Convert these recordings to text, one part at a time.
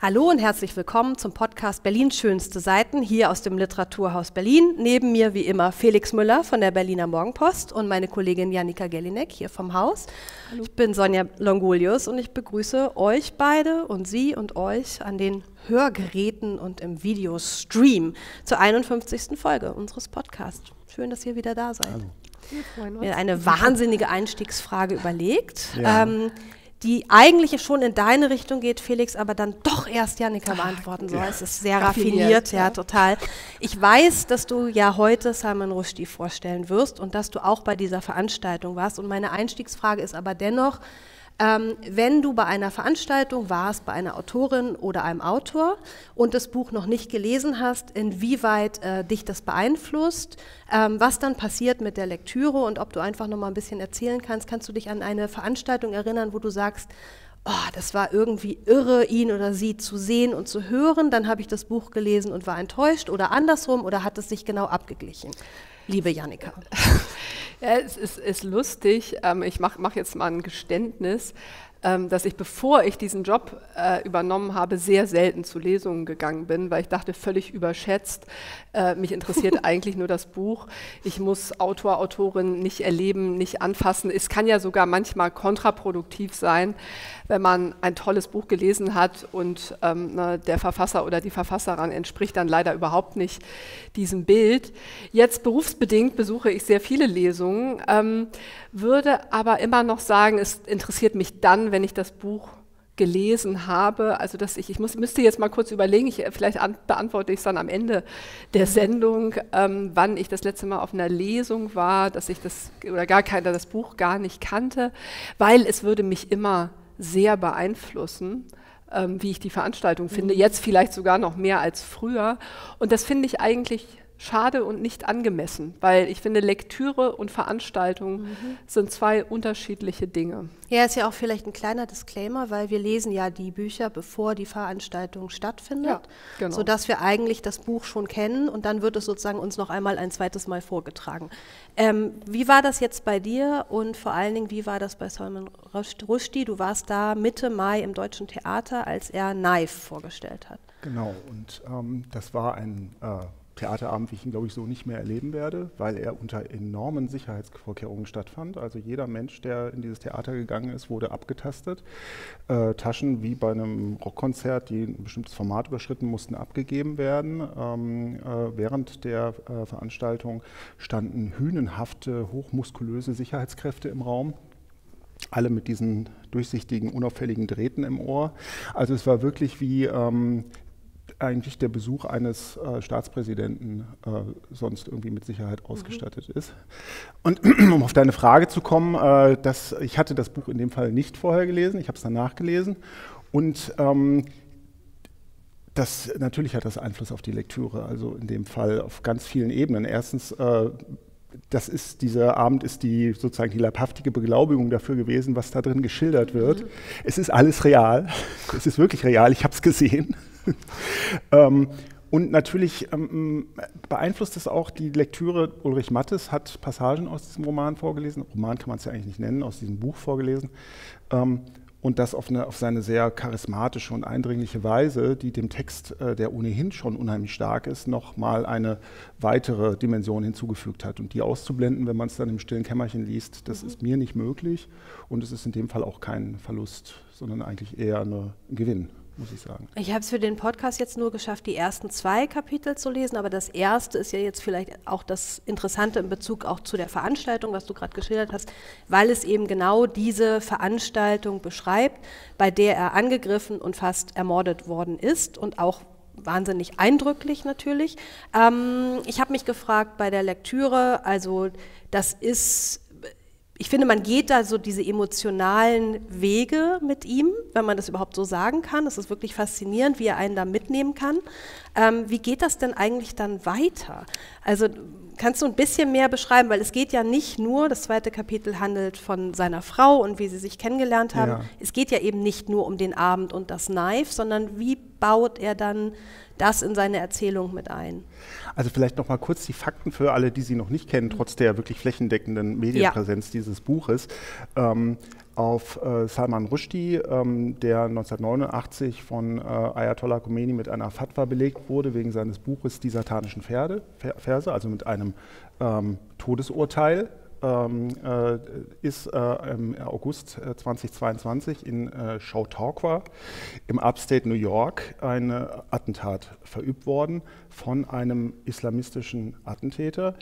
Hallo und herzlich willkommen zum Podcast Berlins schönste Seiten, hier aus dem Literaturhaus Berlin. Neben mir wie immer Felix Müller von der Berliner Morgenpost und meine Kollegin Jannika Gellinek hier vom Haus. Hallo. Ich bin Sonja Longolius und ich begrüße euch beide und Sie und euch an den Hörgeräten und im Videostream zur 51. Folge unseres Podcasts. Schön, dass ihr wieder da seid. Hallo. Wir freuen uns. Mir eine wahnsinnige Einstiegsfrage überlegt. Ja. Die eigentlich schon in deine Richtung geht, Felix, aber dann doch erst Jannika beantworten soll. Es ist sehr raffiniert, ja, total. Ich weiß, dass du ja heute Salman Rushdie vorstellen wirst und dass du auch bei dieser Veranstaltung warst. Und meine Einstiegsfrage ist aber dennoch, wenn du bei einer Veranstaltung warst, bei einer Autorin oder einem Autor und das Buch noch nicht gelesen hast, inwieweit dich das beeinflusst, was dann passiert mit der Lektüre und ob du einfach noch mal ein bisschen erzählen kannst. Kannst du dich an eine Veranstaltung erinnern, wo du sagst, oh, das war irgendwie irre, ihn oder sie zu sehen und zu hören, dann habe ich das Buch gelesen und war enttäuscht oder andersrum oder hat es sich genau abgeglichen? Liebe Jannika. Ja, es ist lustig. Ich mach jetzt mal ein Geständnis, dass ich, bevor ich diesen Job übernommen habe, sehr selten zu Lesungen gegangen bin, weil ich dachte, völlig überschätzt. Mich interessiert eigentlich nur das Buch. Ich muss Autor, Autorin nicht erleben, nicht anfassen. Es kann ja sogar manchmal kontraproduktiv sein, wenn man ein tolles Buch gelesen hat und der Verfasser oder die Verfasserin entspricht dann leider überhaupt nicht diesem Bild. Jetzt berufsbedingt besuche ich sehr viele Lesungen, würde aber immer noch sagen, es interessiert mich dann, wenn ich das Buch gelesen habe, also dass müsste jetzt mal kurz überlegen, vielleicht beantworte ich es dann am Ende der Sendung, wann ich das letzte Mal auf einer Lesung war, dass ich das Buch gar nicht kannte, weil es würde mich immer sehr beeinflussen, wie ich die Veranstaltung finde, jetzt vielleicht sogar noch mehr als früher. Und das finde ich eigentlich schade und nicht angemessen, weil ich finde, Lektüre und Veranstaltung sind zwei unterschiedliche Dinge. Ja, ist ja auch vielleicht ein kleiner Disclaimer, weil wir lesen ja die Bücher, bevor die Veranstaltung stattfindet, ja, genau, sodass wir eigentlich das Buch schon kennen und dann wird es sozusagen uns noch einmal ein zweites Mal vorgetragen. Wie war das jetzt bei dir und vor allen Dingen, wie war das bei Salman Rushdie? Du warst da Mitte Mai im Deutschen Theater, als er Knife vorgestellt hat. Genau, und das war ein Theaterabend, wie ich ihn, glaube ich, so nicht mehr erleben werde, weil er unter enormen Sicherheitsvorkehrungen stattfand. Also jeder Mensch, der in dieses Theater gegangen ist, wurde abgetastet. Taschen wie bei einem Rockkonzert, die ein bestimmtes Format überschritten, mussten abgegeben werden. Während der Veranstaltung standen hünenhafte, hochmuskulöse Sicherheitskräfte im Raum. Alle mit diesen durchsichtigen, unauffälligen Drähten im Ohr. Also es war wirklich wie eigentlich der Besuch eines Staatspräsidenten sonst irgendwie mit Sicherheit ausgestattet ist. Und um auf deine Frage zu kommen, ich hatte das Buch in dem Fall nicht vorher gelesen, ich habe es danach gelesen und natürlich hat das Einfluss auf die Lektüre, also in dem Fall auf ganz vielen Ebenen. Erstens, dieser Abend ist sozusagen die leibhaftige Beglaubigung dafür gewesen, was da drin geschildert wird. Es ist alles real, es ist wirklich real, ich habe es gesehen. Und natürlich beeinflusst es auch die Lektüre. Ulrich Mattes hat Passagen aus diesem Roman vorgelesen, Roman kann man es ja eigentlich nicht nennen, aus diesem Buch vorgelesen. Und das auf seine sehr charismatische und eindringliche Weise, die dem Text, der ohnehin schon unheimlich stark ist, nochmal eine weitere Dimension hinzugefügt hat. Und die auszublenden, wenn man es dann im stillen Kämmerchen liest, das ist mir nicht möglich. Und es ist in dem Fall auch kein Verlust, sondern eigentlich eher ein Gewinn, muss ich sagen. Ich habe es für den Podcast jetzt nur geschafft, die ersten 2 Kapitel zu lesen, aber das erste ist ja jetzt vielleicht auch das Interessante in Bezug auch zu der Veranstaltung, was du gerade geschildert hast, weil es eben genau diese Veranstaltung beschreibt, bei der er angegriffen und fast ermordet worden ist und auch wahnsinnig eindrücklich natürlich. Ich habe mich gefragt bei der Lektüre, also ich finde, man geht da so diese emotionalen Wege mit ihm, wenn man das überhaupt so sagen kann. Das ist wirklich faszinierend, wie er einen da mitnehmen kann. Wie geht das denn eigentlich dann weiter? Also kannst du ein bisschen mehr beschreiben, weil es geht ja nicht nur, das 2. Kapitel handelt von seiner Frau und wie sie sich kennengelernt haben. Ja. Es geht ja eben nicht nur um den Abend und das Knife, sondern wie baut er dann das in seine Erzählung mit ein? Also vielleicht noch mal kurz die Fakten für alle, die Sie noch nicht kennen, trotz der wirklich flächendeckenden Medienpräsenz dieses Buches. Auf Salman Rushdie, der 1989 von Ayatollah Khomeini mit einer Fatwa belegt wurde, wegen seines Buches Die satanischen Verse, also mit einem Todesurteil, ist im August 2022 in Chautauqua im Upstate New York ein Attentat verübt worden von einem islamistischen Attentäter.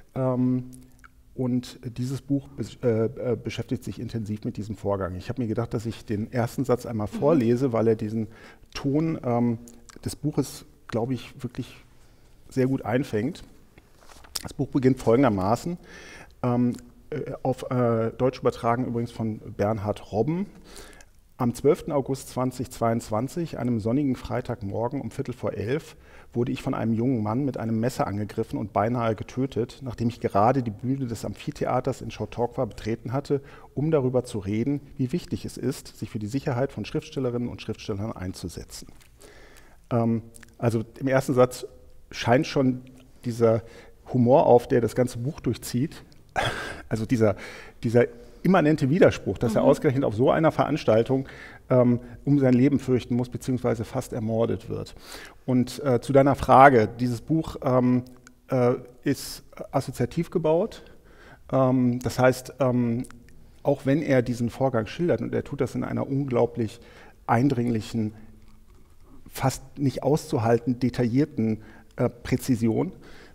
Und dieses Buch beschäftigt sich intensiv mit diesem Vorgang. Ich habe mir gedacht, dass ich den ersten Satz einmal vorlese, weil er diesen Ton des Buches, glaube ich, wirklich sehr gut einfängt. Das Buch beginnt folgendermaßen. Auf Deutsch übertragen übrigens von Bernhard Robben. Am 12. August 2022, einem sonnigen Freitagmorgen um 11:15, wurde ich von einem jungen Mann mit einem Messer angegriffen und beinahe getötet, nachdem ich gerade die Bühne des Amphitheaters in Chautauqua betreten hatte, um darüber zu reden, wie wichtig es ist, sich für die Sicherheit von Schriftstellerinnen und Schriftstellern einzusetzen. Also im ersten Satz scheint schon dieser Humor auf, der das ganze Buch durchzieht. Also dieser immanente Widerspruch, dass er ausgerechnet auf so einer Veranstaltung um sein Leben fürchten muss, beziehungsweise fast ermordet wird. Und zu deiner Frage, dieses Buch ist assoziativ gebaut. Das heißt, auch wenn er diesen Vorgang schildert, und er tut das in einer unglaublich eindringlichen, fast nicht auszuhalten, detaillierten Präzision,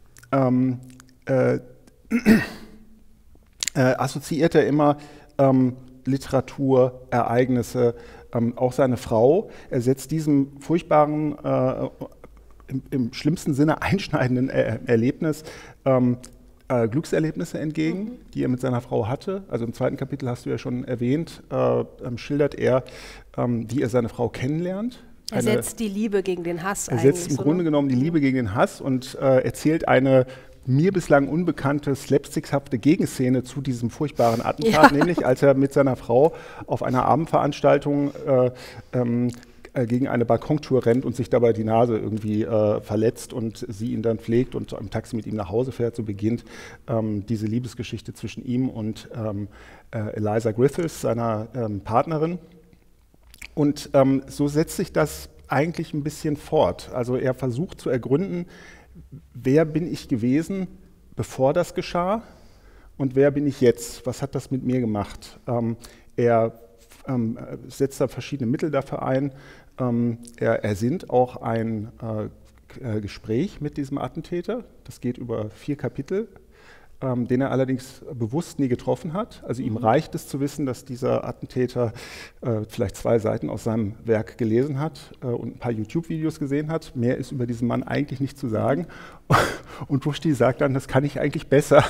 assoziiert er immer Literatur, Ereignisse, auch seine Frau. Er setzt diesem furchtbaren, im schlimmsten Sinne einschneidenden Erlebnis Glückserlebnisse entgegen, die er mit seiner Frau hatte. Also im zweiten Kapitel hast du ja schon erwähnt, schildert er, wie er seine Frau kennenlernt. Er setzt die Liebe gegen den Hass Er setzt im Grunde genommen die Liebe gegen den Hass und erzählt eine mir bislang unbekannte, slapstickhafte Gegenszene zu diesem furchtbaren Attentat, nämlich als er mit seiner Frau auf einer Abendveranstaltung gegen eine Balkontour rennt und sich dabei die Nase irgendwie verletzt und sie ihn dann pflegt und im Taxi mit ihm nach Hause fährt. So beginnt diese Liebesgeschichte zwischen ihm und Eliza Griffiths, seiner Partnerin. Und so setzt sich das eigentlich ein bisschen fort. Also er versucht zu ergründen, wer bin ich gewesen, bevor das geschah, und wer bin ich jetzt? Was hat das mit mir gemacht? Er setzt da verschiedene Mittel dafür ein. Er ersinnt auch ein Gespräch mit diesem Attentäter. Das geht über 4 Kapitel, den er allerdings bewusst nie getroffen hat. Also ihm reicht es zu wissen, dass dieser Attentäter vielleicht 2 Seiten aus seinem Werk gelesen hat und ein paar YouTube-Videos gesehen hat. Mehr ist über diesen Mann eigentlich nicht zu sagen. Und Rushdie sagt dann, das kann ich eigentlich besser.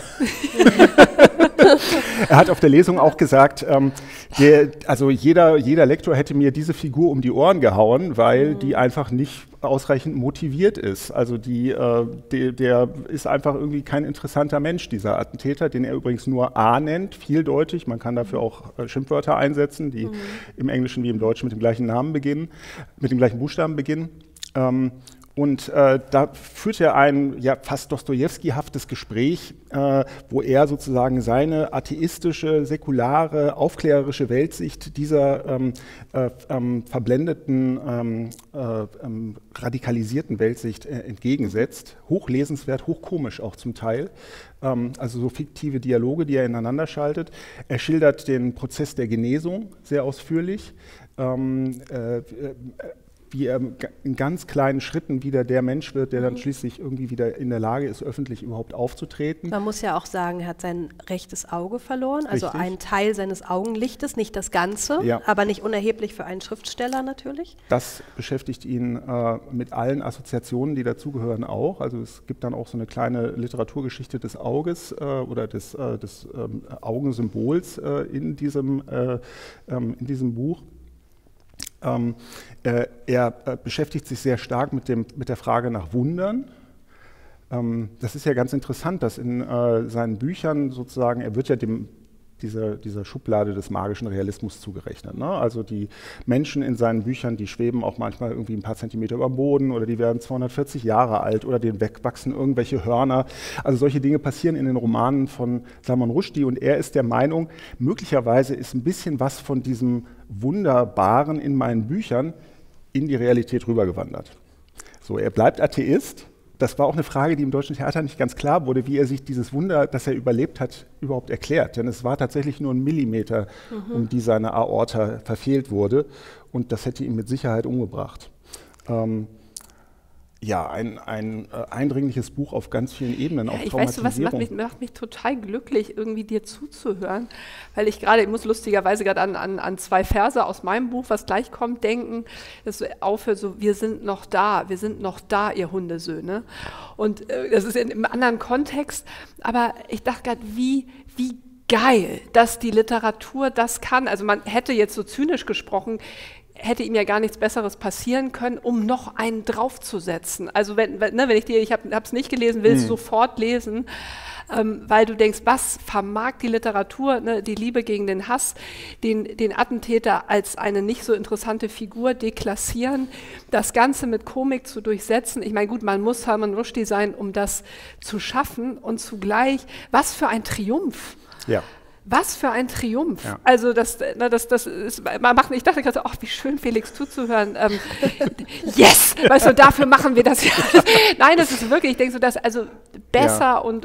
Er hat auf der Lesung auch gesagt, also jeder Lektor hätte mir diese Figur um die Ohren gehauen, weil die einfach nicht ausreichend motiviert ist. Also der ist einfach irgendwie kein interessanter Mensch, dieser Attentäter, den er übrigens nur A nennt, vieldeutig. Man kann dafür auch Schimpfwörter einsetzen, die im Englischen wie im Deutschen mit dem gleichen Namen beginnen, mit dem gleichen Buchstaben beginnen. Und da führt er ein fast Dostojewski-haftes Gespräch, wo er sozusagen seine atheistische, säkulare, aufklärerische Weltsicht dieser verblendeten, radikalisierten Weltsicht entgegensetzt. Hochlesenswert, hochkomisch auch zum Teil. Also so fiktive Dialoge, die er ineinander schaltet. Er schildert den Prozess der Genesung sehr ausführlich. Wie er in ganz kleinen Schritten wieder der Mensch wird, der dann schließlich irgendwie wieder in der Lage ist, öffentlich überhaupt aufzutreten. Man muss ja auch sagen, er hat sein rechtes Auge verloren, also einen Teil seines Augenlichtes, nicht das Ganze, aber nicht unerheblich für einen Schriftsteller natürlich. Das beschäftigt ihn mit allen Assoziationen, die dazugehören, auch. Also es gibt dann auch so eine kleine Literaturgeschichte des Auges oder des Augensymbols in diesem Buch. Er beschäftigt sich sehr stark mit der Frage nach Wundern. Das ist ja ganz interessant, dass in seinen Büchern sozusagen, er wird ja dem dieser Schublade des magischen Realismus zugerechnet. Ne? Also die Menschen in seinen Büchern, die schweben auch manchmal irgendwie ein paar Zentimeter über dem Boden oder die werden 240 Jahre alt oder denen wegwachsen irgendwelche Hörner. Also solche Dinge passieren in den Romanen von Salman Rushdie und er ist der Meinung, möglicherweise ist ein bisschen was von diesem Wunderbaren in meinen Büchern in die Realität rübergewandert. So, er bleibt Atheist. Das war auch eine Frage, die im Deutschen Theater nicht ganz klar wurde, wie er sich dieses Wunder, das er überlebt hat, überhaupt erklärt. Denn es war tatsächlich nur ein Millimeter, um die seine Aorta verfehlt wurde. Und das hätte ihn mit Sicherheit umgebracht. Ja, ein eindringliches Buch auf ganz vielen Ebenen, auch Traumatisierung. Weißt du, was macht mich total glücklich, irgendwie dir zuzuhören, weil ich muss lustigerweise gerade an 2 Verse aus meinem Buch, was gleich kommt, denken, dass aufhört so, wir sind noch da, ihr Hundesöhne. Und das ist im anderen Kontext, aber ich dachte gerade, wie geil, dass die Literatur das kann. Also man hätte jetzt so zynisch gesprochen, hätte ihm ja gar nichts Besseres passieren können, um noch einen draufzusetzen. Also wenn ich habe es nicht gelesen, will es sofort lesen, weil du denkst, was vermag die Literatur, ne, die Liebe gegen den Hass, den Attentäter als eine nicht so interessante Figur deklassieren, das Ganze mit Komik zu durchsetzen. Ich meine, gut, man muss Salman Rushdie sein, um das zu schaffen und zugleich, was für ein Triumph. Ja. Was für ein Triumph. Ja. Also das ist, ich dachte gerade so, ach, wie schön, Felix zuzuhören. Yes! Weißt du, dafür machen wir das. Nein, das ist wirklich, ich denke so, dass also besser und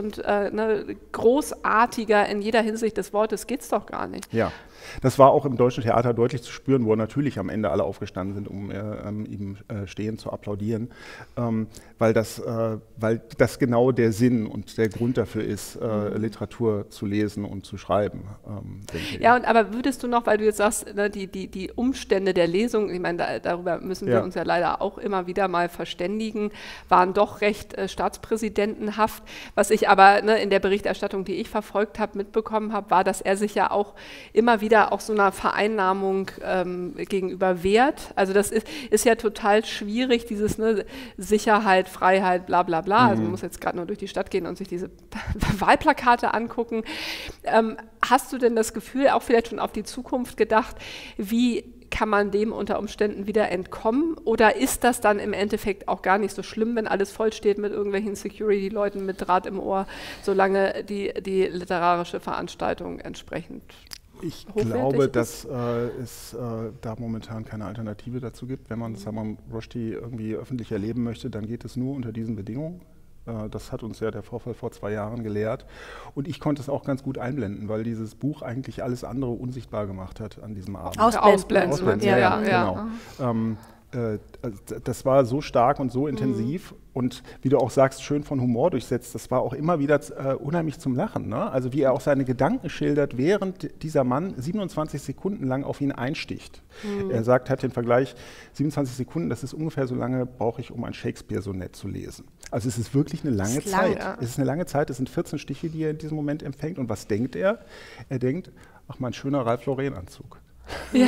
großartiger in jeder Hinsicht des Wortes geht's doch gar nicht. Ja. Das war auch im Deutschen Theater deutlich zu spüren, wo natürlich am Ende alle aufgestanden sind, um ihm stehend zu applaudieren, weil das genau der Sinn und der Grund dafür ist, Literatur zu lesen und zu schreiben. Ja, aber würdest du noch, weil du jetzt sagst, ne, die Umstände der Lesung, ich meine, darüber müssen wir uns ja leider auch immer wieder mal verständigen, waren doch recht staatspräsidentenhaft. Was ich aber in der Berichterstattung, die ich verfolgt habe, mitbekommen habe, war, dass er sich ja auch immer wieder auch so einer Vereinnahmung gegenüber wehrt. Also das ist ja total schwierig, dieses Sicherheit, Freiheit, bla bla bla. Also man muss jetzt gerade nur durch die Stadt gehen und sich diese Wahlplakate angucken. Hast du denn das Gefühl, auch vielleicht schon auf die Zukunft gedacht, wie kann man dem unter Umständen wieder entkommen? Oder ist das dann im Endeffekt auch gar nicht so schlimm, wenn alles vollsteht mit irgendwelchen Security-Leuten mit Draht im Ohr, solange die literarische Veranstaltung entsprechend Ich glaube, dass es da momentan keine Alternative dazu gibt. Wenn man Salman Rushdie irgendwie öffentlich erleben möchte, dann geht es nur unter diesen Bedingungen. Das hat uns ja der Vorfall vor 2 Jahren gelehrt. Und ich konnte es auch ganz gut einblenden, weil dieses Buch eigentlich alles andere unsichtbar gemacht hat an diesem Abend. Ausblenden. Ja. Genau. Das war so stark und so intensiv und wie du auch sagst, schön von Humor durchsetzt. Das war auch immer wieder unheimlich zum Lachen. Ne? Also wie er auch seine Gedanken schildert, während dieser Mann 27 Sekunden lang auf ihn einsticht. Er hat den Vergleich, 27 Sekunden, das ist ungefähr so lange, brauche ich, um ein Shakespeare-Sonett zu lesen. Also es ist wirklich eine lange Zeit. Es ist eine lange Zeit, es sind 14 Stiche, die er in diesem Moment empfängt. Und was denkt er? Er denkt, ach, mein schöner Ralph Lauren-Anzug. Ja.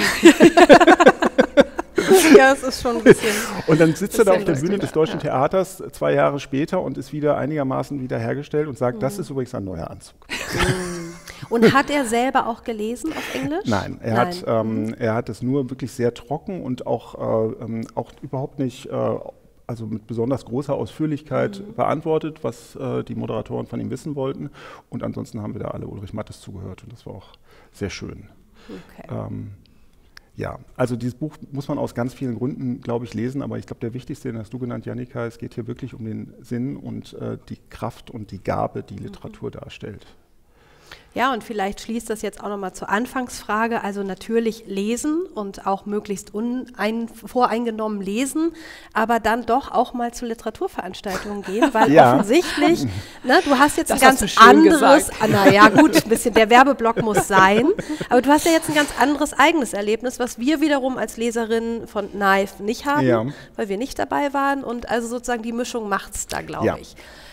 Ja, es ist schon ein bisschen. Und dann sitzt er da auf der Bühne des Deutschen Theaters 2 Jahre später und ist wieder einigermaßen wiederhergestellt und sagt, das ist übrigens ein neuer Anzug. Und hat er selber auch gelesen auf Englisch? Nein, er hat es nur wirklich sehr trocken und auch überhaupt nicht, also mit besonders großer Ausführlichkeit beantwortet, was die Moderatoren von ihm wissen wollten. Und ansonsten haben wir da alle Ulrich Mattes zugehört und das war auch sehr schön. Okay. Ja, also dieses Buch muss man aus ganz vielen Gründen, glaube ich, lesen, aber ich glaube, der wichtigste, den hast du genannt, Jannika, es geht hier wirklich um den Sinn und die Kraft und die Gabe, die Literatur darstellt. Ja, und vielleicht schließt das jetzt auch nochmal zur Anfangsfrage, also natürlich lesen und auch möglichst voreingenommen lesen, aber dann doch auch mal zu Literaturveranstaltungen gehen, weil offensichtlich, du hast jetzt das ein ganz anderes, naja gut, ein bisschen der Werbeblock muss sein, aber du hast ja jetzt ein ganz anderes eigenes Erlebnis, was wir wiederum als Leserinnen von Knife nicht haben, weil wir nicht dabei waren und also sozusagen die Mischung macht's da, glaube ich.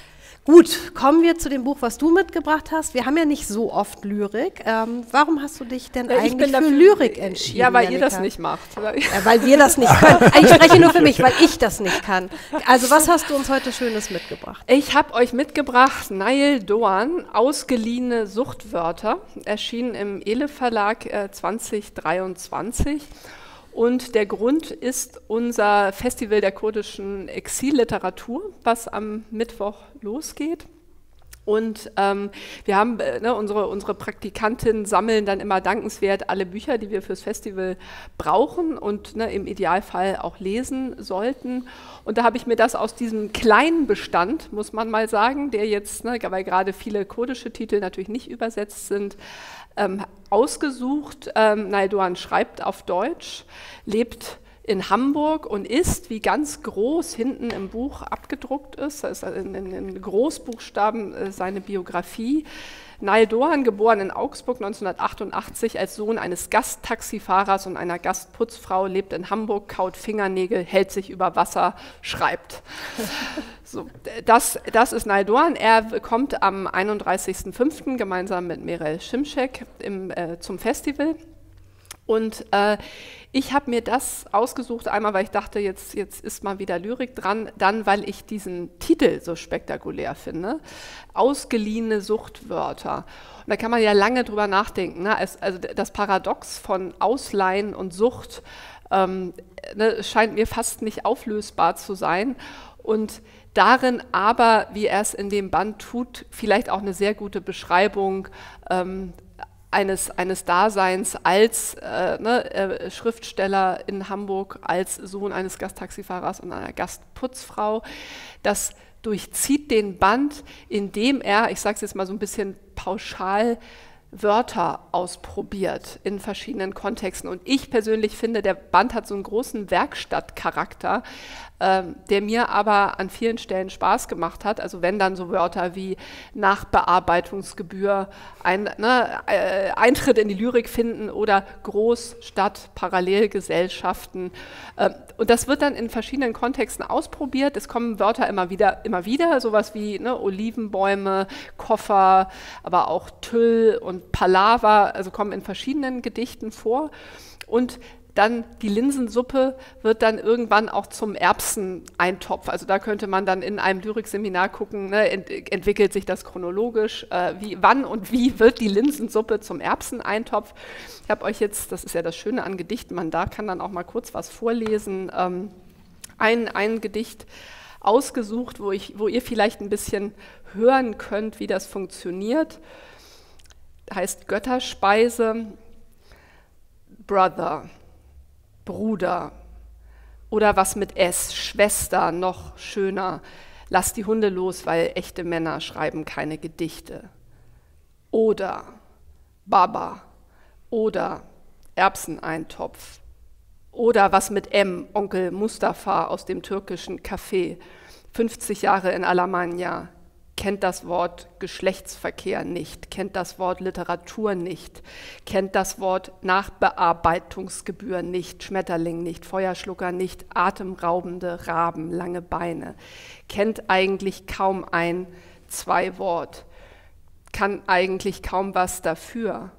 Gut, kommen wir zu dem Buch, was du mitgebracht hast. Wir haben ja nicht so oft Lyrik. Warum hast du dich denn eigentlich für Lyrik entschieden? Ja, weil ihr das nicht macht. Ja, weil wir das nicht können. Ich spreche nur für mich, weil ich das nicht kann. Also was hast du uns heute Schönes mitgebracht? Ich habe euch mitgebracht Nail Doğan, ausgeliehene Suchtwörter, erschienen im Ele Verlag 2023. Und der Grund ist unser Festival der kurdischen Exilliteratur, was am Mittwoch losgeht. Und wir haben, unsere Praktikantinnen sammeln dann immer dankenswert alle Bücher, die wir fürs Festival brauchen und im Idealfall auch lesen sollten. Und da habe ich mir das aus diesem kleinen Bestand, muss man mal sagen, der jetzt, weil gerade viele kurdische Titel natürlich nicht übersetzt sind, ausgesucht. Nail Doğan schreibt auf Deutsch, lebt in Hamburg und ist, wie ganz groß hinten im Buch abgedruckt ist, das ist in Großbuchstaben seine Biografie. Nail Doğan, geboren in Augsburg 1988 als Sohn eines Gasttaxifahrers und einer Gastputzfrau, lebt in Hamburg, kaut Fingernägel, hält sich über Wasser, schreibt. So, das ist Nail Doğan. Er kommt am 31.05. gemeinsam mit Meral Şimşek zum Festival. Und ich habe mir das ausgesucht, einmal, weil ich dachte, jetzt ist mal wieder Lyrik dran, dann, weil ich diesen Titel so spektakulär finde. Ausgeliehene Suchtwörter. Und da kann man ja lange drüber nachdenken. Ne? Also das Paradox von Ausleihen und Sucht scheint mir fast nicht auflösbar zu sein. Und darin aber, wie er es in dem Band tut, vielleicht auch eine sehr gute Beschreibung eines Daseins als Schriftsteller in Hamburg, als Sohn eines Gasttaxifahrers und einer Gastputzfrau. Das durchzieht den Band, indem er, ich sage es jetzt mal so ein bisschen pauschal, Wörter ausprobiert in verschiedenen Kontexten. Und ich persönlich finde, der Band hat so einen großen Werkstattcharakter, der mir aber an vielen Stellen Spaß gemacht hat. Also wenn dann so Wörter wie Nachbearbeitungsgebühr, Eintritt in die Lyrik finden oder Großstadt, Parallelgesellschaften. Und das wird dann in verschiedenen Kontexten ausprobiert. Es kommen Wörter immer wieder, sowas wie Olivenbäume, Koffer, aber auch Tüll und Palaver, also kommen in verschiedenen Gedichten vor. Und dann die Linsensuppe wird dann irgendwann auch zum Erbseneintopf. Also da könnte man dann in einem Lyrikseminar gucken, entwickelt sich das chronologisch, wann und wie wird die Linsensuppe zum Erbseneintopf. Ich habe euch jetzt, das ist ja das Schöne an Gedichten, man da kann dann auch mal kurz was vorlesen, ein Gedicht ausgesucht, wo ihr vielleicht ein bisschen hören könnt, wie das funktioniert. Heißt Götterspeise, Brother, Bruder oder was mit S, Schwester, noch schöner, lass die Hunde los, weil echte Männer schreiben keine Gedichte. Oder Baba oder Erbseneintopf oder was mit M, Onkel Mustafa aus dem türkischen Café, 50 Jahre in Alemannia, kennt das Wort Geschlechtsverkehr nicht, kennt das Wort Literatur nicht, kennt das Wort Nachbearbeitungsgebühr nicht, Schmetterling nicht, Feuerschlucker nicht, atemraubende Raben, lange Beine, kennt eigentlich kaum ein, zwei Wort, kann eigentlich kaum was dafür,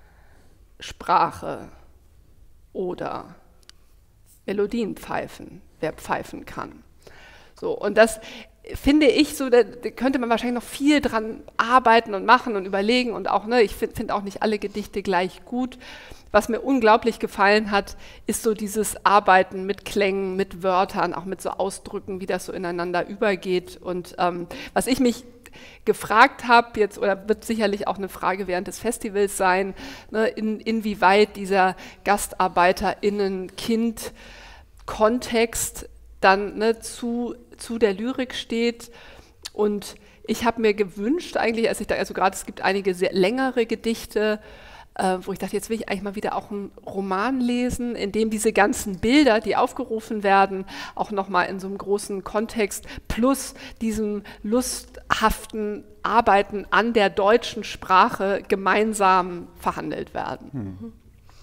Sprache oder Melodien pfeifen, wer pfeifen kann. So, und das finde ich so, da könnte man wahrscheinlich noch viel dran arbeiten und machen und überlegen und auch, ich finde auch nicht alle Gedichte gleich gut. Was mir unglaublich gefallen hat, ist so dieses Arbeiten mit Klängen, mit Wörtern, auch mit so Ausdrücken, wie das so ineinander übergeht. Und was ich mich gefragt habe jetzt, oder wird sicherlich auch eine Frage während des Festivals sein, inwieweit dieser GastarbeiterInnen-Kind-Kontext dann zu der Lyrik steht. Und ich habe mir gewünscht eigentlich, also gerade es gibt einige sehr längere Gedichte, wo ich dachte, jetzt will ich eigentlich mal wieder auch einen Roman lesen, in dem diese ganzen Bilder, die aufgerufen werden, auch nochmal in so einem großen Kontext plus diesem lusthaften Arbeiten an der deutschen Sprache gemeinsam verhandelt werden.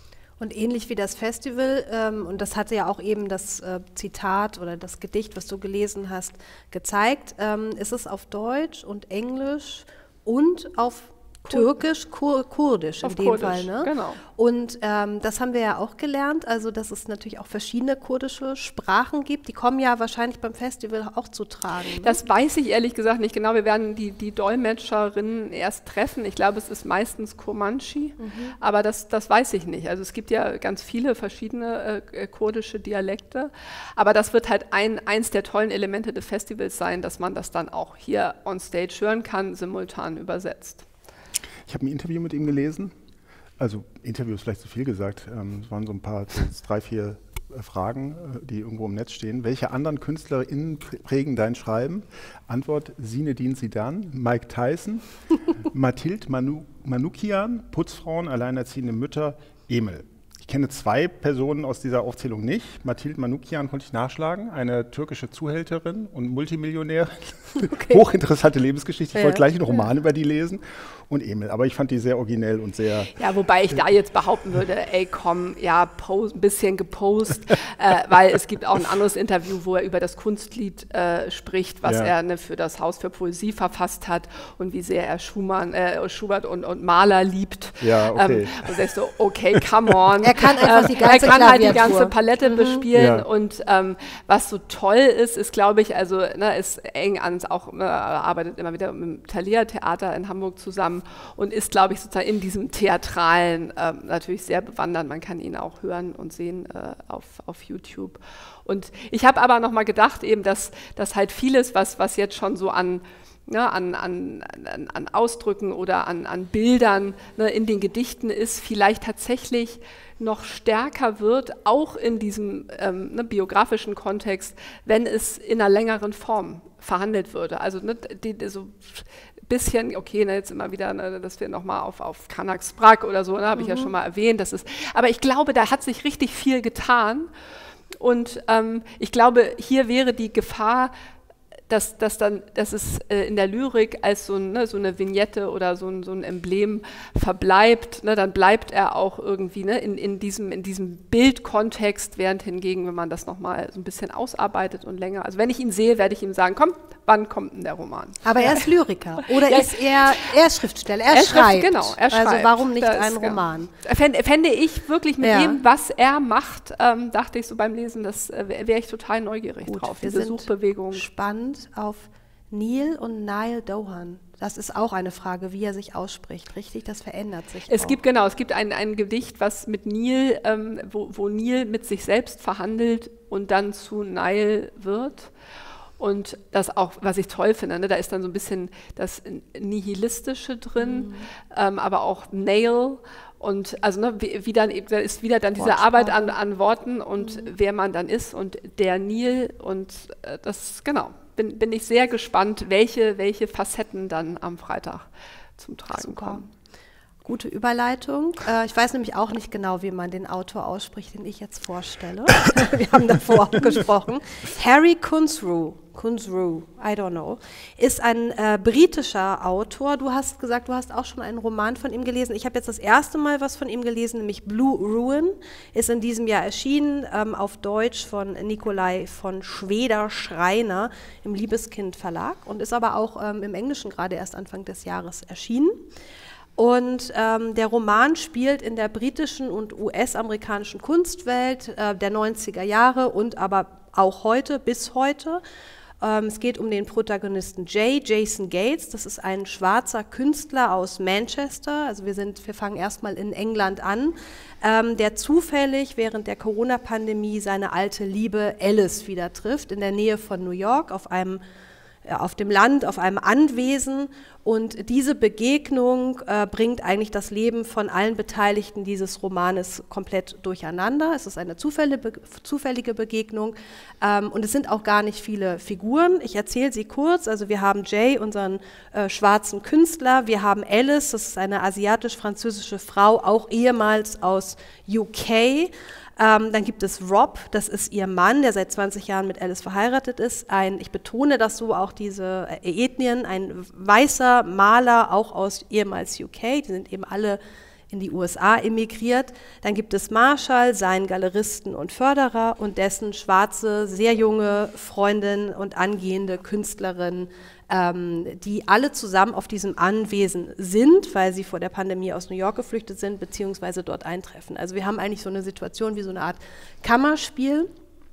Und ähnlich wie das Festival, und das hatte ja auch eben das Zitat oder das Gedicht, was du gelesen hast, gezeigt, ist es auf Deutsch und Englisch und auf Türkisch, Kurdisch in dem Fall. Ne? Genau. Und das haben wir ja auch gelernt, also dass es natürlich auch verschiedene kurdische Sprachen gibt. Die kommen ja wahrscheinlich beim Festival auch zu tragen. Ne? Das weiß ich ehrlich gesagt nicht genau. Wir werden die Dolmetscherinnen erst treffen. Ich glaube, es ist meistens Kurmandschi, aber das weiß ich nicht. Also es gibt ja ganz viele verschiedene kurdische Dialekte, aber das wird halt eins der tollen Elemente des Festivals sein, dass man das dann auch hier on stage hören kann, simultan übersetzt. Ich habe ein Interview mit ihm gelesen, also Interview ist vielleicht zu viel gesagt, es waren so ein paar, 3, 4 Fragen, die irgendwo im Netz stehen. Welche anderen KünstlerInnen prägen dein Schreiben? Antwort: Zinedine Zidane, Mike Tyson, Mathilde Manoukian, Putzfrauen, alleinerziehende Mütter, Emel. Ich kenne 2 Personen aus dieser Aufzählung nicht. Mathilde Manoukian konnte ich nachschlagen, eine türkische Zuhälterin und Multimillionärin. Okay. Hochinteressante Lebensgeschichte. Ich wollte gleich einen Roman über die lesen. Und Emel, aber ich fand die sehr originell und sehr... Ja, wobei ich da jetzt behaupten würde, ey komm, ja, ein bisschen gepost, weil es gibt auch ein anderes Interview, wo er über das Kunstlied spricht, was er für das Haus für Poesie verfasst hat und wie sehr er Schubert und Mahler liebt. Ja, okay. Und sagst so, okay, come on. Er kann einfach die ganze halt die ganze Palette bespielen und was so toll ist, glaube ich, also ist eng ans auch, arbeitet immer wieder mit dem Thalia Theater in Hamburg zusammen und ist, glaube ich, sozusagen in diesem Theatralen natürlich sehr bewandert. Man kann ihn auch hören und sehen auf YouTube. Und ich habe aber noch mal gedacht, eben, dass halt vieles, was jetzt schon so an Ausdrücken oder an Bildern in den Gedichten ist, vielleicht tatsächlich noch stärker wird, auch in diesem biografischen Kontext, wenn es in einer längeren Form verhandelt würde. Also so bisschen, okay, jetzt immer wieder, dass wir nochmal auf Kanak Sprak oder so, habe ich ja schon mal erwähnt. Aber ich glaube, da hat sich richtig viel getan. Und ich glaube, hier wäre die Gefahr, dass es in der Lyrik als so eine Vignette oder so ein Emblem verbleibt, dann bleibt er auch irgendwie in diesem Bildkontext, während hingegen, wenn man das nochmal so ein bisschen ausarbeitet und länger, also wenn ich ihn sehe, werde ich ihm sagen, komm, wann kommt denn der Roman? Aber er ist Lyriker oder ist er Schriftsteller, er schreibt. Genau, er schreibt. Also warum nicht ein Roman? Fände ich wirklich mit dem, was er macht, dachte ich so beim Lesen, das wäre ich total neugierig drauf, diese Suchbewegung. Spannend auf Neil und Niall Dohan. Das ist auch eine Frage, wie er sich ausspricht, richtig? Das verändert sich. Es gibt ein Gedicht, was mit Neil, wo Neil mit sich selbst verhandelt und dann zu Niall wird. Und das auch, was ich toll finde, da ist dann so ein bisschen das Nihilistische drin, aber auch Nail. Und also da ist wieder dann diese Arbeit an Worten und wer man dann ist und der Neil. Und das, genau, bin ich sehr gespannt, welche Facetten dann am Freitag zum Tragen kommen. Gute Überleitung. Ich weiß nämlich auch nicht genau, wie man den Autor ausspricht, den ich jetzt vorstelle. Wir haben davor gesprochen. Harry Kunzru, I don't know, ist ein britischer Autor. Du hast gesagt, du hast auch schon einen Roman von ihm gelesen. Ich habe jetzt das erste Mal was von ihm gelesen, nämlich Blue Ruin, ist in diesem Jahr erschienen, auf Deutsch von Nikolai von Schweder-Schreiner im Liebeskind Verlag und ist aber auch im Englischen gerade erst Anfang des Jahres erschienen. Und der Roman spielt in der britischen und US-amerikanischen Kunstwelt der 90er Jahre und aber auch heute, bis heute. Es geht um den Protagonisten Jason Gates, das ist ein schwarzer Künstler aus Manchester, also wir fangen erstmal in England an, der zufällig während der Corona-Pandemie seine alte Liebe Alice wieder trifft, in der Nähe von New York, auf dem Land, auf einem Anwesen, und diese Begegnung bringt eigentlich das Leben von allen Beteiligten dieses Romanes komplett durcheinander. Es ist eine zufällige Begegnung und es sind auch gar nicht viele Figuren. Ich erzähle sie kurz. Also wir haben Jay, unseren schwarzen Künstler, wir haben Alice, das ist eine asiatisch-französische Frau, auch ehemals aus UK. Dann gibt es Rob, das ist ihr Mann, der seit 20 Jahren mit Alice verheiratet ist. Ich betone das so, auch diese Ethnien, ein weißer Maler, auch aus ehemals UK, die sind eben alle in die USA emigriert. Dann gibt es Marshall, seinen Galeristen und Förderer und dessen schwarze, sehr junge Freundin und angehende Künstlerin, die alle zusammen auf diesem Anwesen sind, weil sie vor der Pandemie aus New York geflüchtet sind, beziehungsweise dort eintreffen. Also wir haben eigentlich so eine Situation wie so eine Art Kammerspiel.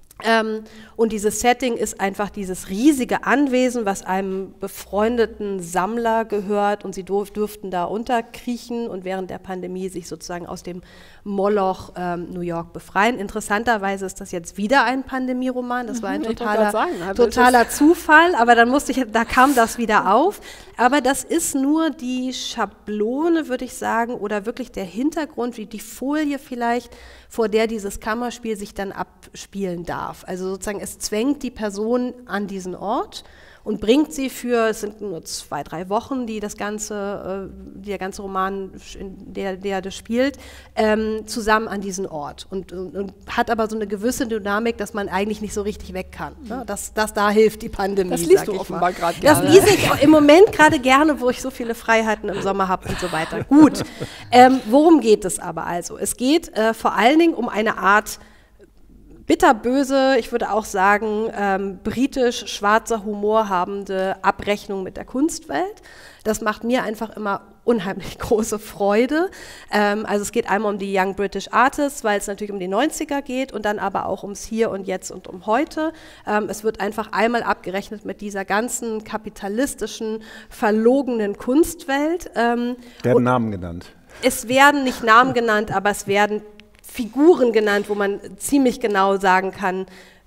Und dieses Setting ist einfach dieses riesige Anwesen, was einem befreundeten Sammler gehört, und sie durften da unterkriechen und während der Pandemie sich sozusagen aus dem Moloch New York befreien. Interessanterweise ist das jetzt wieder ein Pandemieroman, das war ein totaler Zufall, aber dann da kam das wieder auf. Aber das ist nur die Schablone, würde ich sagen, oder wirklich der Hintergrund, wie die Folie vielleicht, vor der dieses Kammerspiel sich dann abspielen darf. Also sozusagen, es zwängt die Person an diesen Ort und bringt sie es sind nur 2-3 Wochen, die der ganze Roman, der das spielt, zusammen an diesen Ort und hat aber so eine gewisse Dynamik, dass man eigentlich nicht so richtig weg kann. Ne? Da hilft die Pandemie. Das liest du offenbar gerade gerne. Das lese ich im Moment gerade gerne, wo ich so viele Freiheiten im Sommer habe und so weiter. Gut, worum geht es aber also? Es geht vor allen Dingen um eine Art bitterböse, ich würde auch sagen, britisch-schwarzer Humor habende Abrechnung mit der Kunstwelt. Das macht mir einfach immer unheimlich große Freude. Also es geht einmal um die Young British Artists, weil es natürlich um die 90er geht und dann aber auch ums Hier und Jetzt und um heute. Es wird einfach einmal abgerechnet mit dieser ganzen kapitalistischen, verlogenen Kunstwelt. Werden Namen genannt? Es werden nicht Namen genannt, aber es werden Figuren genannt, wo man ziemlich genau sagen kann,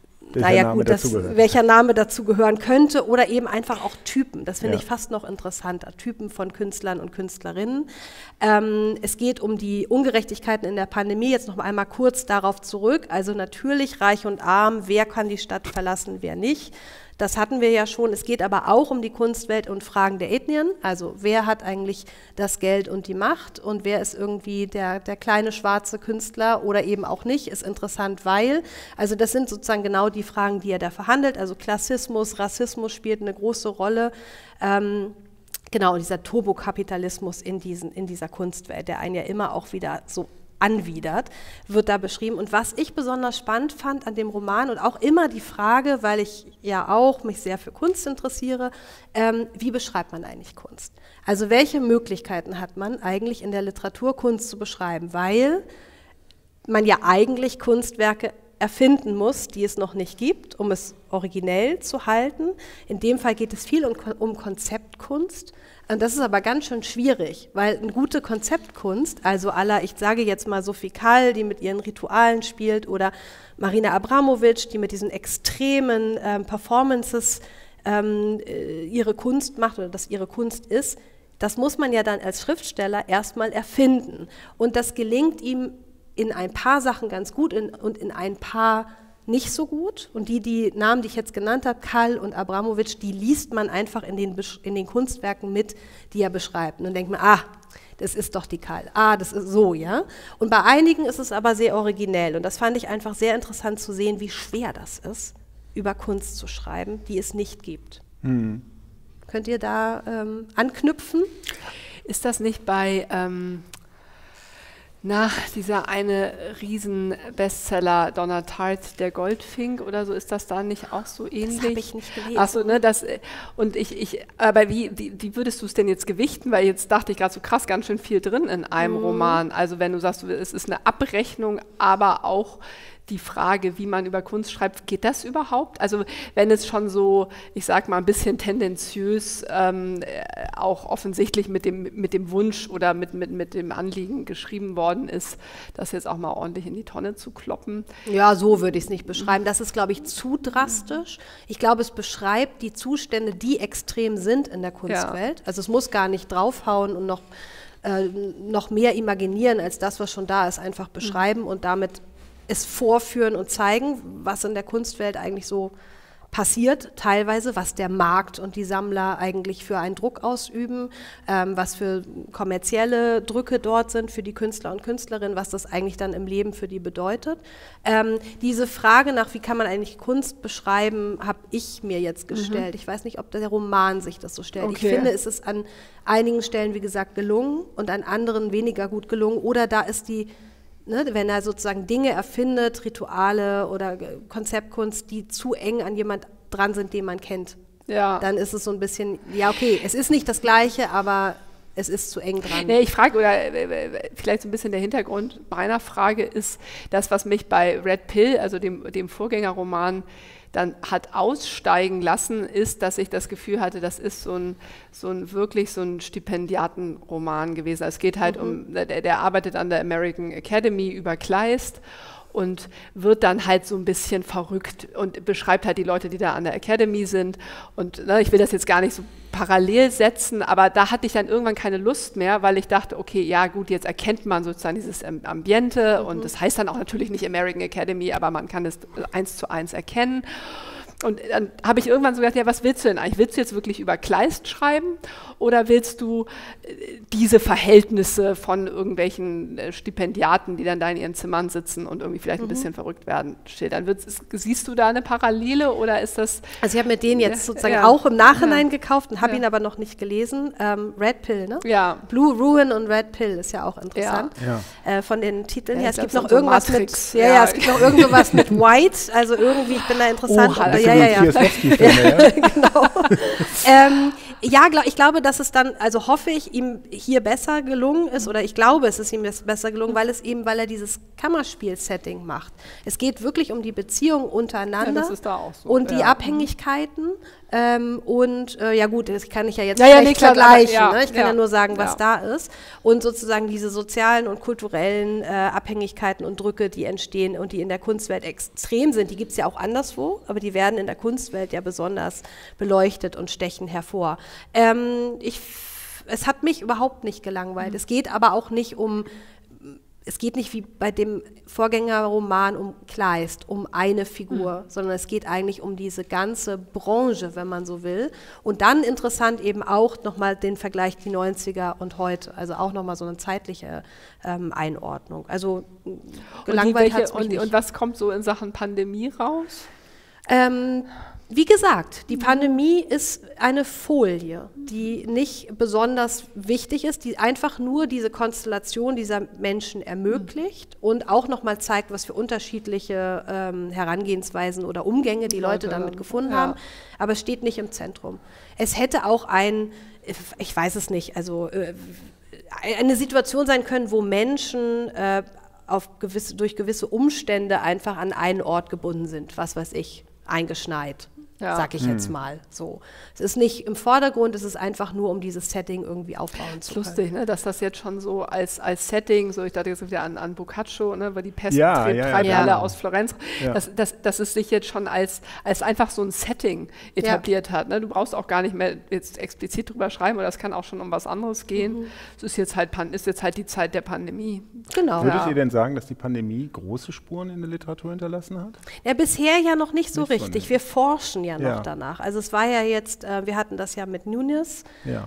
welcher Name dazu gehören könnte, oder eben einfach auch Typen. Das finde ich fast noch interessanter. Typen von Künstlern und Künstlerinnen. Es geht um die Ungerechtigkeiten in der Pandemie. Jetzt noch einmal kurz darauf zurück. Also natürlich reich und arm, wer kann die Stadt verlassen, wer nicht. Das hatten wir ja schon. Es geht aber auch um die Kunstwelt und Fragen der Ethnien. Also wer hat eigentlich das Geld und die Macht und wer ist irgendwie der kleine schwarze Künstler oder eben auch nicht, ist interessant, weil, also das sind sozusagen genau die Fragen, die er da verhandelt. Also Klassismus, Rassismus spielt eine große Rolle. Genau, dieser Turbokapitalismus in dieser Kunstwelt, der einen ja immer auch wieder so anwidert, wird da beschrieben. Und was ich besonders spannend fand an dem Roman und auch immer die Frage, weil ich ja auch mich sehr für Kunst interessiere, wie beschreibt man eigentlich Kunst? Also welche Möglichkeiten hat man eigentlich in der Literatur Kunst zu beschreiben? Weil man ja eigentlich Kunstwerke erfinden muss, die es noch nicht gibt, um es originell zu halten. In dem Fall geht es viel um Konzeptkunst. Und das ist aber ganz schön schwierig, weil eine gute Konzeptkunst, also ich sage jetzt mal Sophie Kall, die mit ihren Ritualen spielt, oder Marina Abramovic, die mit diesen extremen Performances ihre Kunst macht oder das ihre Kunst ist, das muss man ja dann als Schriftsteller erstmal erfinden. Und das gelingt ihm in ein paar Sachen ganz gut und in ein paar nicht so gut. Und die Namen, die ich jetzt genannt habe, Kall und Abramovic, die liest man einfach in den Kunstwerken mit, die er beschreibt. Und dann denkt man, das ist doch die Kall. Das ist so, ja. Und bei einigen ist es aber sehr originell. Und das fand ich einfach sehr interessant zu sehen, wie schwer das ist, über Kunst zu schreiben, die es nicht gibt. Könnt ihr da anknüpfen? Ist das nicht bei dieser eine Riesen-Bestseller Donna Tartt, der Goldfink oder so, ist das da nicht auch so ähnlich? Das habe ich nicht gelesen. Ach so, ne, aber wie würdest du es denn jetzt gewichten? Weil jetzt dachte ich gerade so krass, ganz schön viel drin in einem Roman. Also wenn du sagst, es ist eine Abrechnung, aber auch die Frage, wie man über Kunst schreibt, geht das überhaupt? Also wenn es schon so, ich sag mal, ein bisschen tendenziös auch offensichtlich mit dem Wunsch oder mit dem Anliegen geschrieben worden ist, das jetzt auch mal ordentlich in die Tonne zu kloppen. Ja, so würde ich es nicht beschreiben. Das ist, glaube ich, zu drastisch. Ich glaube, es beschreibt die Zustände, die extrem sind in der Kunstwelt. Ja. Also es muss gar nicht draufhauen und noch mehr imaginieren als das, was schon da ist, einfach beschreiben und damit es vorführen und zeigen, was in der Kunstwelt eigentlich so passiert teilweise, was der Markt und die Sammler eigentlich für einen Druck ausüben, was für kommerzielle Drücke dort sind für die Künstler und Künstlerinnen, was das eigentlich dann im Leben für die bedeutet. Diese Frage nach, wie kann man eigentlich Kunst beschreiben, habe ich mir jetzt gestellt. Ich weiß nicht, ob der Roman sich das so stellt. Okay. Ich finde, es ist an einigen Stellen, wie gesagt, gelungen und an anderen weniger gut gelungen. Oder da ist wenn er sozusagen Dinge erfindet, Rituale oder Konzeptkunst, die zu eng an jemand dran sind, den man kennt, dann ist es so ein bisschen, ja okay, es ist nicht das Gleiche, aber es ist zu eng dran. Nee, ich frage, oder vielleicht so ein bisschen der Hintergrund meiner Frage ist, das, was mich bei Red Pill, also dem Vorgängerroman, dann hat aussteigen lassen, ist, dass ich das Gefühl hatte, das ist wirklich so ein Stipendiatenroman gewesen. Es geht halt der arbeitet an der American Academy über Kleist und wird dann halt so ein bisschen verrückt und beschreibt halt die Leute, die da an der Academy sind. Und ich will das jetzt gar nicht so parallel setzen, aber da hatte ich dann irgendwann keine Lust mehr, weil ich dachte, okay, ja gut, jetzt erkennt man sozusagen dieses Ambiente und das heißt dann auch natürlich nicht American Academy, aber man kann es 1:1 erkennen. Und dann habe ich irgendwann so gedacht, ja, was willst du denn eigentlich? Willst du jetzt wirklich über Kleist schreiben oder willst du diese Verhältnisse von irgendwelchen Stipendiaten, die dann da in ihren Zimmern sitzen und irgendwie vielleicht ein bisschen verrückt werden, schildern? Siehst du da eine Parallele oder ist das... Also ich habe mir den jetzt sozusagen auch im Nachhinein gekauft und habe ihn aber noch nicht gelesen. Red Pill, ne? Ja. Blue Ruin und Red Pill ist ja auch interessant. Ja. Von den Titeln her. Es gibt das noch so irgendwas Matrix. mit... Ja, es gibt noch irgendwas mit White. Also irgendwie, ich bin da interessant. Genau. Ich glaube, dass es dann, also hoffe ich, ihm hier besser gelungen ist, oder ich glaube, es ist ihm besser gelungen, weil er dieses Kammerspiel-Setting macht. Es geht wirklich um die Beziehung untereinander das ist da auch so. und die Abhängigkeiten. Gut, das kann ich ja jetzt nicht vergleichen. Klar, ne? Ich kann ja nur sagen, was da ist. Und sozusagen diese sozialen und kulturellen Abhängigkeiten und Drücke, die entstehen und die in der Kunstwelt extrem sind, die gibt es ja auch anderswo, aber die werden in der Kunstwelt ja besonders beleuchtet und stechen hervor. Es hat mich überhaupt nicht gelangweilt. Es geht aber auch nicht es geht nicht wie bei dem Vorgängerroman um Kleist, um eine Figur, sondern es geht eigentlich um diese ganze Branche, wenn man so will. Und dann interessant eben auch nochmal den Vergleich die 90er und heute, also auch nochmal so eine zeitliche Einordnung. Also gelangweilt hat es mich nicht. Und was kommt so in Sachen Pandemie raus? Wie gesagt, die Pandemie ist eine Folie, die nicht besonders wichtig ist, die einfach nur diese Konstellation dieser Menschen ermöglicht und auch nochmal zeigt, was für unterschiedliche Herangehensweisen oder Umgänge die Leute damit gefunden haben, aber es steht nicht im Zentrum. Es hätte auch ich weiß es nicht, also eine Situation sein können, wo Menschen durch gewisse Umstände einfach an einen Ort gebunden sind, was weiß ich, eingeschneit. Sag ich jetzt mal so. Es ist nicht im Vordergrund, es ist einfach nur, um dieses Setting irgendwie aufbauen zu können. Lustig, ne, dass das jetzt schon so als Setting, so ich dachte jetzt wieder an Boccaccio, ne, weil die Pest treibt alle aus Florenz, dass es sich jetzt schon als einfach so ein Setting etabliert hat. Ne? Du brauchst auch gar nicht mehr jetzt explizit drüber schreiben, oder es kann auch schon um was anderes gehen. Es ist jetzt halt die Zeit der Pandemie. Genau. Würdet ihr denn sagen, dass die Pandemie große Spuren in der Literatur hinterlassen hat? Ja, bisher ja noch nicht so richtig. Wir forschen ja noch danach. Also es war ja jetzt, wir hatten das ja mit Nunes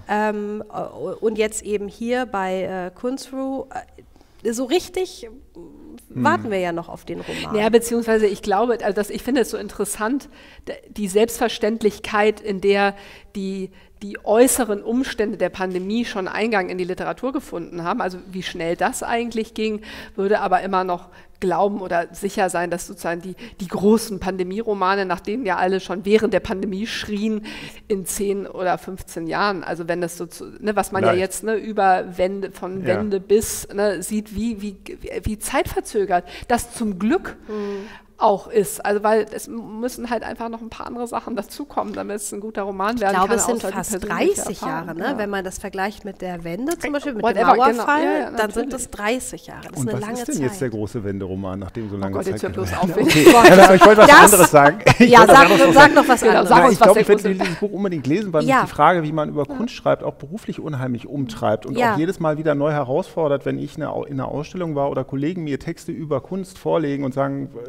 und jetzt eben hier bei Kunstru. So richtig warten wir ja noch auf den Roman. Ja, beziehungsweise ich glaube, also ich finde es so interessant, die Selbstverständlichkeit, in der die äußeren Umstände der Pandemie schon Eingang in die Literatur gefunden haben, also wie schnell das eigentlich ging, würde aber immer noch glauben oder sicher sein, dass sozusagen die großen Pandemie-Romane, nach denen ja alle schon während der Pandemie schrien, in 10 oder 15 Jahren, also wenn das so, was man ja jetzt über Wende bis sieht, wie zeitverzögert das zum Glück auch ist, also weil es müssen halt einfach noch ein paar andere Sachen dazukommen, damit es ein guter Roman werden kann. Ich glaube, es sind fast 30 Jahre, ne? Wenn man das vergleicht mit der Wende zum Beispiel, mit dem Mauerfall, dann sind es 30 Jahre. Das ist eine lange Zeit. Was ist denn jetzt der große Wenderoman, nachdem so lange Zeit bloß ich wollte was anderes sagen. Sag noch was anderes. Ich glaube, ich werde dieses Buch unbedingt lesen, weil mich die Frage, wie man über Kunst schreibt, auch beruflich unheimlich umtreibt und auch jedes Mal wieder neu herausfordert, wenn ich in einer Ausstellung war oder Kollegen mir Texte über Kunst vorlegen und sagen,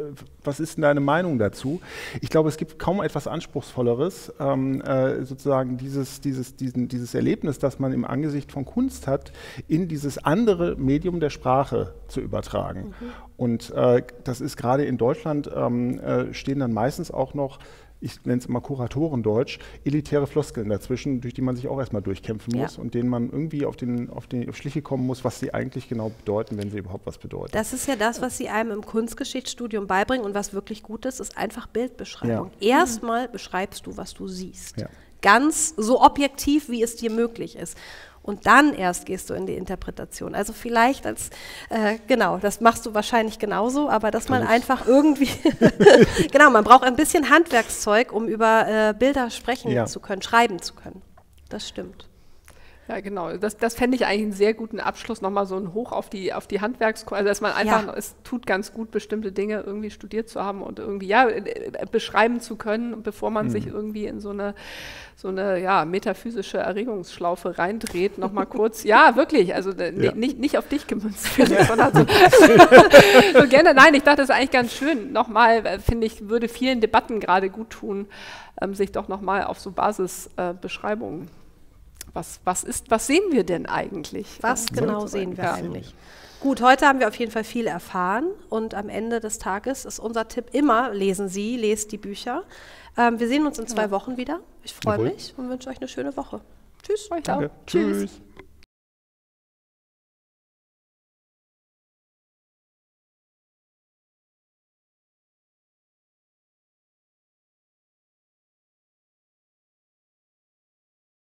was ist denn deine Meinung dazu? Ich glaube, es gibt kaum etwas Anspruchsvolleres, sozusagen dieses Erlebnis, das man im Angesicht von Kunst hat, in dieses andere Medium der Sprache zu übertragen. Und das ist gerade in Deutschland, stehen dann meistens auch noch, ich nenne es immer Kuratorendeutsch, elitäre Floskeln dazwischen, durch die man sich auch erstmal durchkämpfen muss und denen man irgendwie auf Schliche kommen muss, was sie eigentlich genau bedeuten, wenn sie überhaupt was bedeuten. Das ist ja das, was sie einem im Kunstgeschichtsstudium beibringen und was wirklich gut ist einfach Bildbeschreibung. Erstmal beschreibst du, was du siehst. Ja. Ganz so objektiv, wie es dir möglich ist. Und dann erst gehst du in die Interpretation. Also vielleicht genau, das machst du wahrscheinlich genauso, aber dass man einfach irgendwie, genau, man braucht ein bisschen Handwerkszeug, um über Bilder sprechen zu können, schreiben zu können. Das stimmt. Ja, genau. Das fände ich eigentlich einen sehr guten Abschluss, nochmal so ein Hoch auf die Handwerkskunst, also dass man einfach, es tut ganz gut, bestimmte Dinge irgendwie studiert zu haben und irgendwie, beschreiben zu können, bevor man sich irgendwie in so eine metaphysische Erregungsschlaufe reindreht, nochmal kurz, wirklich, also nicht auf dich gemünzt, sondern so gerne, nein, ich dachte, das ist eigentlich ganz schön, nochmal, finde ich, würde vielen Debatten gerade gut tun, sich doch nochmal auf so Basisbeschreibungen was sehen wir denn eigentlich? Was genau sehen wir eigentlich? Gut, heute haben wir auf jeden Fall viel erfahren und am Ende des Tages ist unser Tipp immer, lest die Bücher. Wir sehen uns in 2 Wochen wieder. Ich freue mich und wünsche euch eine schöne Woche. Tschüss. Danke. Tschüss.